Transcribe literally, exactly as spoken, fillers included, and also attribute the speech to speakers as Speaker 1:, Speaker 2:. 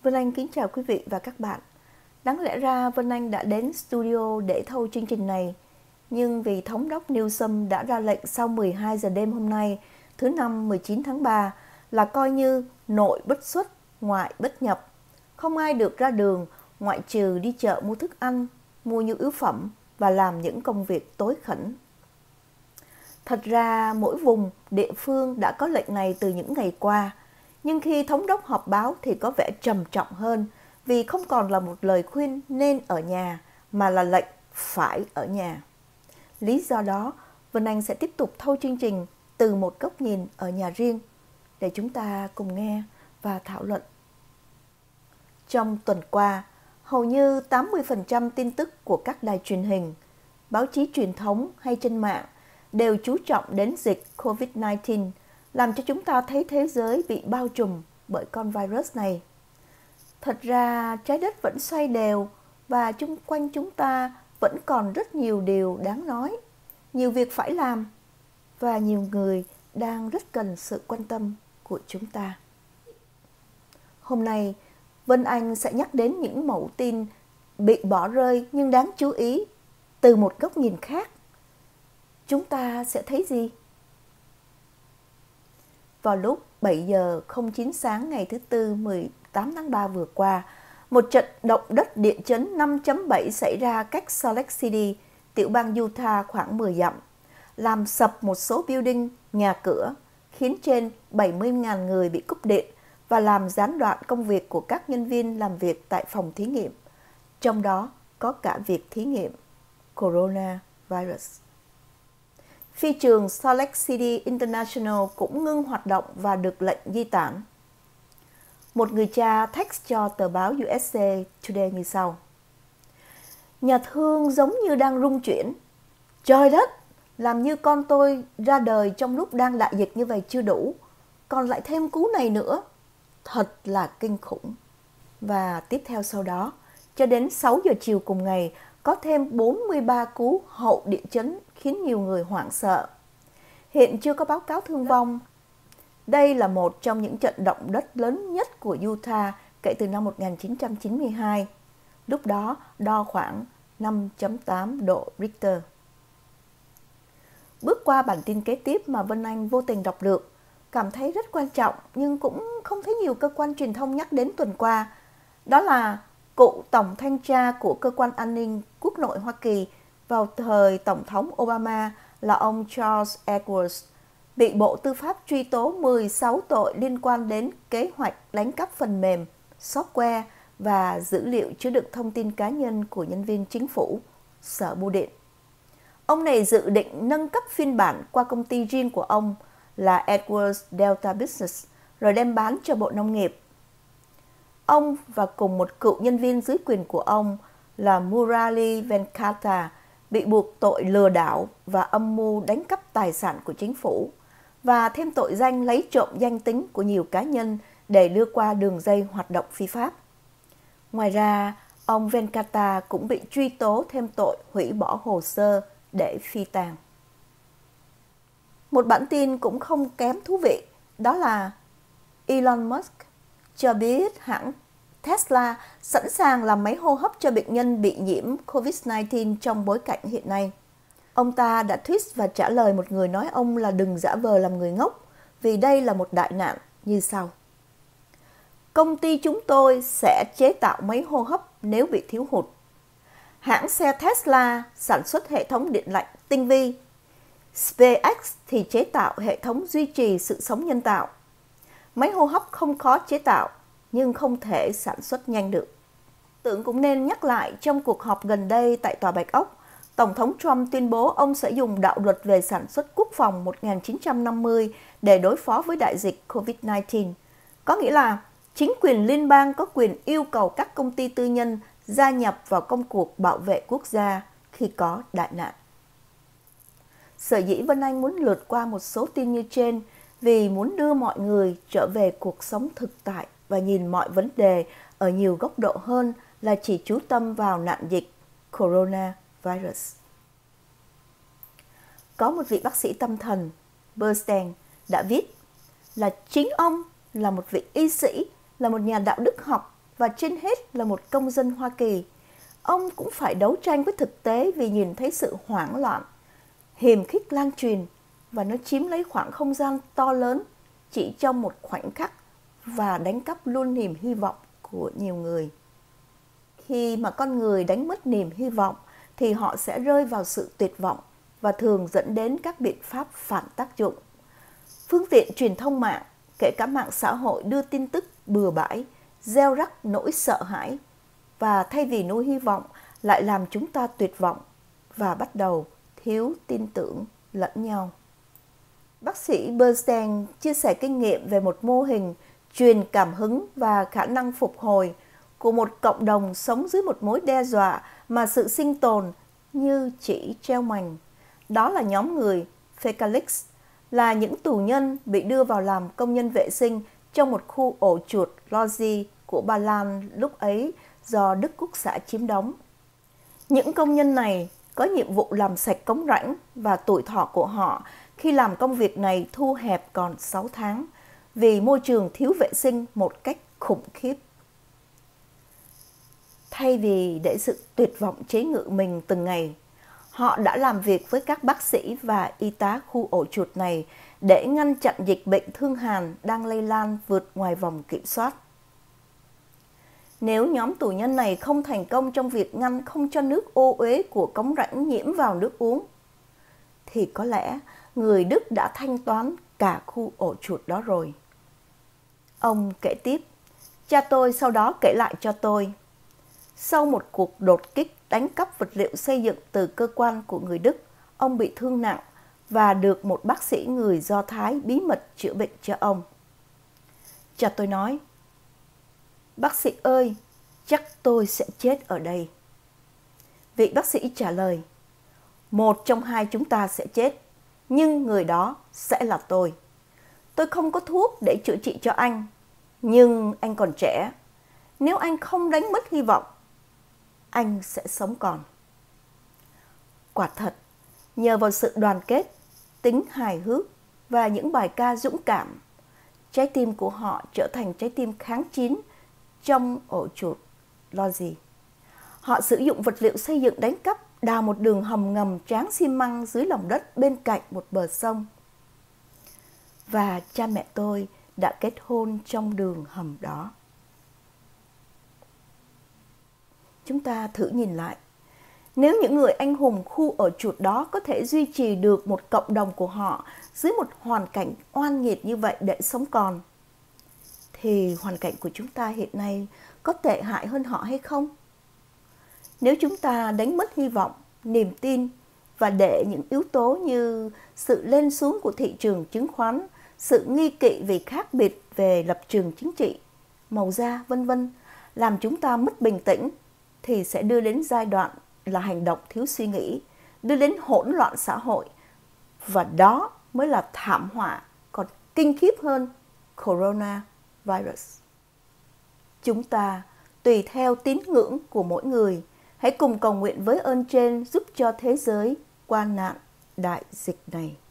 Speaker 1: Vân Anh kính chào quý vị và các bạn. Đáng lẽ ra Vân Anh đã đến studio để thâu chương trình này, nhưng vì Thống đốc Newsom đã ra lệnh sau mười hai giờ đêm hôm nay, thứ Năm mười chín tháng ba, là coi như nội bất xuất, ngoại bất nhập. Không ai được ra đường ngoại trừ đi chợ mua thức ăn, mua nhu yếu phẩm và làm những công việc tối khẩn. Thật ra mỗi vùng, địa phương đã có lệnh này từ những ngày qua, nhưng khi Thống đốc họp báo thì có vẻ trầm trọng hơn vì không còn là một lời khuyên nên ở nhà mà là lệnh phải ở nhà. Lý do đó, Vân Anh sẽ tiếp tục thâu chương trình từ một góc nhìn ở nhà riêng để chúng ta cùng nghe và thảo luận. Trong tuần qua, hầu như tám mươi phần trăm tin tức của các đài truyền hình, báo chí truyền thống hay trên mạng đều chú trọng đến dịch covid mười chín, làm cho chúng ta thấy thế giới bị bao trùm bởi con virus này. Thật ra trái đất vẫn xoay đều và chung quanh chúng ta vẫn còn rất nhiều điều đáng nói, nhiều việc phải làm và nhiều người đang rất cần sự quan tâm của chúng ta. Hôm nay, Vân Anh sẽ nhắc đến những mẩu tin bị bỏ rơi nhưng đáng chú ý từ một góc nhìn khác. Chúng ta sẽ thấy gì? Vào lúc bảy giờ không chín sáng ngày thứ Tư mười tám tháng ba vừa qua, một trận động đất địa chấn năm chấm bảy xảy ra cách Salt Lake City, tiểu bang Utah khoảng mười dặm, làm sập một số building, nhà cửa, khiến trên bảy mươi nghìn người bị cúp điện và làm gián đoạn công việc của các nhân viên làm việc tại phòng thí nghiệm, trong đó có cả việc thí nghiệm coronavirus. Phi trường Salt Lake City International cũng ngưng hoạt động và được lệnh di tản. Một người cha text cho tờ báo u ét a Today như sau: Nhà thương giống như đang rung chuyển. Trời đất, làm như con tôi ra đời trong lúc đang đại dịch như vậy chưa đủ, còn lại thêm cú này nữa. Thật là kinh khủng. Và tiếp theo sau đó, cho đến sáu giờ chiều cùng ngày, có thêm bốn mươi ba cú hậu địa chấn khiến nhiều người hoảng sợ. Hiện chưa có báo cáo thương vong. Đây là một trong những trận động đất lớn nhất của Utah kể từ năm một nghìn chín trăm chín mươi hai. Lúc đó đo khoảng năm chấm tám độ Richter. Bước qua bản tin kế tiếp mà Vân Anh vô tình đọc được, cảm thấy rất quan trọng nhưng cũng không thấy nhiều cơ quan truyền thông nhắc đến tuần qua. Đó là cựu tổng thanh tra của Cơ quan An ninh Quốc nội Hoa Kỳ vào thời Tổng thống Obama là ông Charles Edwards bị Bộ Tư pháp truy tố mười sáu tội liên quan đến kế hoạch đánh cắp phần mềm, software và dữ liệu chứa đựng thông tin cá nhân của nhân viên chính phủ, Sở Bưu điện. Ông này dự định nâng cấp phiên bản qua công ty riêng của ông là Edwards Delta Business rồi đem bán cho Bộ Nông nghiệp. Ông và cùng một cựu nhân viên dưới quyền của ông là Murali Venkata bị buộc tội lừa đảo và âm mưu đánh cắp tài sản của chính phủ và thêm tội danh lấy trộm danh tính của nhiều cá nhân để đưa qua đường dây hoạt động phi pháp. Ngoài ra, ông Venkata cũng bị truy tố thêm tội hủy bỏ hồ sơ để phi tang. Một bản tin cũng không kém thú vị, đó là Elon Musk cho biết hãng Tesla sẵn sàng làm máy hô hấp cho bệnh nhân bị nhiễm covid mười chín trong bối cảnh hiện nay. Ông ta đã tweet và trả lời một người nói ông là đừng giả vờ làm người ngốc vì đây là một đại nạn như sau: Công ty chúng tôi sẽ chế tạo máy hô hấp nếu bị thiếu hụt. Hãng xe Tesla sản xuất hệ thống điện lạnh tinh vi. SpaceX thì chế tạo hệ thống duy trì sự sống nhân tạo. Máy hô hấp không khó chế tạo, nhưng không thể sản xuất nhanh được. Tưởng cũng nên nhắc lại trong cuộc họp gần đây tại Tòa Bạch Ốc, Tổng thống Trump tuyên bố ông sẽ dùng đạo luật về sản xuất quốc phòng một nghìn chín trăm năm mươi để đối phó với đại dịch covid mười chín. Có nghĩa là chính quyền liên bang có quyền yêu cầu các công ty tư nhân gia nhập vào công cuộc bảo vệ quốc gia khi có đại nạn. Sở dĩ Vân Anh muốn lượt qua một số tin như trên vì muốn đưa mọi người trở về cuộc sống thực tại và nhìn mọi vấn đề ở nhiều góc độ hơn là chỉ chú tâm vào nạn dịch coronavirus. Có một vị bác sĩ tâm thần, Bernstein, đã viết là chính ông là một vị y sĩ, là một nhà đạo đức học và trên hết là một công dân Hoa Kỳ, ông cũng phải đấu tranh với thực tế vì nhìn thấy sự hoảng loạn, hiềm khích lan truyền và nó chiếm lấy khoảng không gian to lớn chỉ trong một khoảnh khắc và đánh cắp luôn niềm hy vọng của nhiều người. Khi mà con người đánh mất niềm hy vọng thì họ sẽ rơi vào sự tuyệt vọng và thường dẫn đến các biện pháp phản tác dụng. Phương tiện truyền thông mạng, kể cả mạng xã hội, đưa tin tức bừa bãi, gieo rắc nỗi sợ hãi và thay vì nuôi hy vọng lại làm chúng ta tuyệt vọng và bắt đầu thiếu tin tưởng lẫn nhau. Bác sĩ Bernstein chia sẻ kinh nghiệm về một mô hình truyền cảm hứng và khả năng phục hồi của một cộng đồng sống dưới một mối đe dọa mà sự sinh tồn như chỉ treo mành. Đó là nhóm người Fecalix, là những tù nhân bị đưa vào làm công nhân vệ sinh trong một khu ổ chuột Lodz của Ba Lan lúc ấy do Đức Quốc xã chiếm đóng. Những công nhân này có nhiệm vụ làm sạch cống rãnh và tuổi thọ của họ khi làm công việc này thu hẹp còn sáu tháng vì môi trường thiếu vệ sinh một cách khủng khiếp. Thay vì để sự tuyệt vọng chế ngự mình từng ngày, họ đã làm việc với các bác sĩ và y tá khu ổ chuột này để ngăn chặn dịch bệnh thương hàn đang lây lan vượt ngoài vòng kiểm soát. Nếu nhóm tù nhân này không thành công trong việc ngăn không cho nước ô uế của cống rãnh nhiễm vào nước uống, thì có lẽ người Đức đã thanh toán cả khu ổ chuột đó rồi. Ông kể tiếp, cha tôi sau đó kể lại cho tôi, sau một cuộc đột kích đánh cắp vật liệu xây dựng từ cơ quan của người Đức, ông bị thương nặng và được một bác sĩ người Do Thái bí mật chữa bệnh cho ông. Cha tôi nói, bác sĩ ơi, chắc tôi sẽ chết ở đây. Vị bác sĩ trả lời, một trong hai chúng ta sẽ chết, nhưng người đó sẽ là tôi. Tôi không có thuốc để chữa trị cho anh, nhưng anh còn trẻ. Nếu anh không đánh mất hy vọng, anh sẽ sống còn. Quả thật, nhờ vào sự đoàn kết, tính hài hước và những bài ca dũng cảm, trái tim của họ trở thành trái tim kháng chiến trong ổ chuột Lodz. Họ sử dụng vật liệu xây dựng đánh cắp đào một đường hầm ngầm tráng xi măng dưới lòng đất bên cạnh một bờ sông. Và cha mẹ tôi đã kết hôn trong đường hầm đó. Chúng ta thử nhìn lại. Nếu những người anh hùng khu ổ chuột đó có thể duy trì được một cộng đồng của họ dưới một hoàn cảnh oan nghiệt như vậy để sống còn, thì hoàn cảnh của chúng ta hiện nay có tệ hại hơn họ hay không? Nếu chúng ta đánh mất hy vọng, niềm tin và để những yếu tố như sự lên xuống của thị trường chứng khoán, sự nghi kỵ vì khác biệt về lập trường chính trị, màu da, vân vân làm chúng ta mất bình tĩnh, thì sẽ đưa đến giai đoạn là hành động thiếu suy nghĩ, đưa đến hỗn loạn xã hội. Và đó mới là thảm họa còn kinh khiếp hơn coronavirus. Chúng ta, tùy theo tín ngưỡng của mỗi người, hãy cùng cầu nguyện với ơn trên giúp cho thế giới qua nạn đại dịch này.